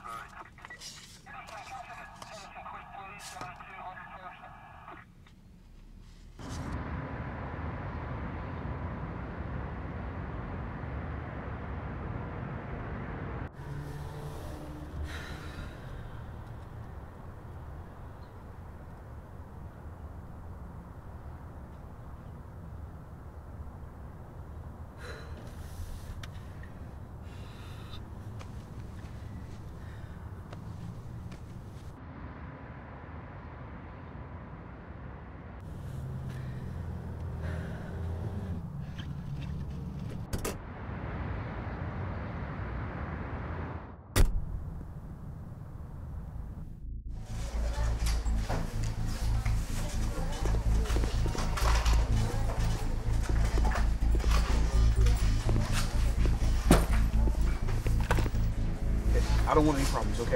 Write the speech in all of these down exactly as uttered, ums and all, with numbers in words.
I don't want any problems, okay?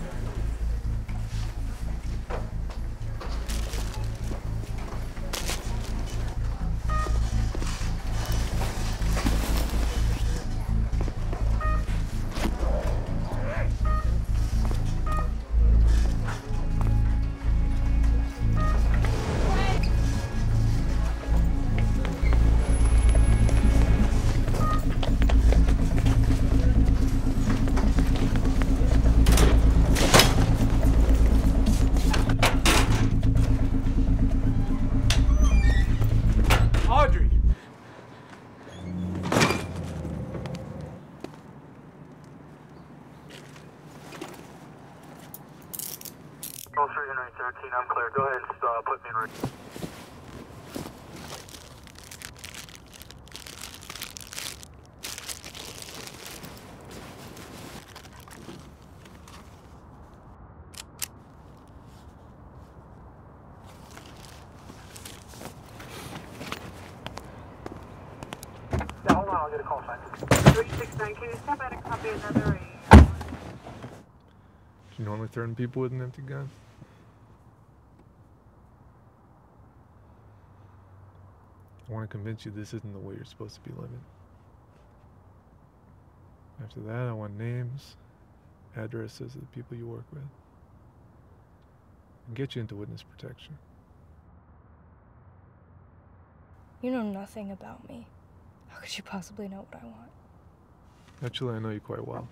thirteen, I'm clear. Go ahead and uh, put me in right. Yeah, hold on, I'll get a call sign. three six nine, can you step out and copy another? Uh, Do you normally threaten people with an empty gun? I want to convince you this isn't the way you're supposed to be living. After that, I want names, addresses of the people you work with, and get you into witness protection. You know nothing about me. How could you possibly know what I want? Actually, I know you quite well.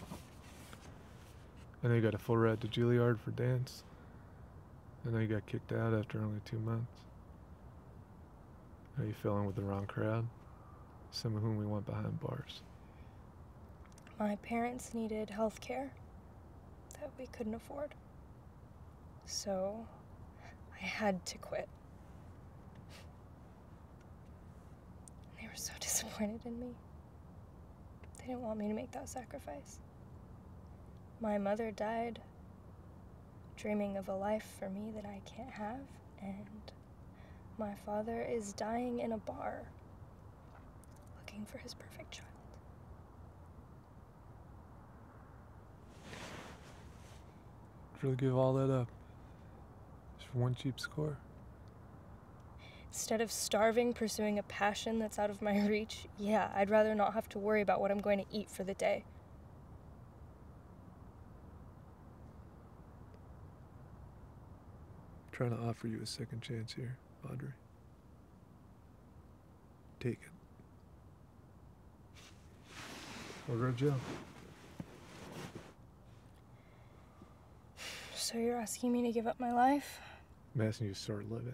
I know you got a full ride to Juilliard for dance. I know you got kicked out after only two months. I know you fell in with the wrong crowd, some of whom we want behind bars. My parents needed health care that we couldn't afford. So I had to quit. They were so disappointed in me. They didn't want me to make that sacrifice. My mother died dreaming of a life for me that I can't have, and my father is dying in a bar looking for his perfect child. I'd really give all that up just for one cheap score. Instead of starving pursuing a passion that's out of my reach, yeah, I'd rather not have to worry about what I'm going to eat for the day. I'm trying to offer you a second chance here, Audrey. Take it. Or go to jail. So you're asking me to give up my life? I'm asking you to start living.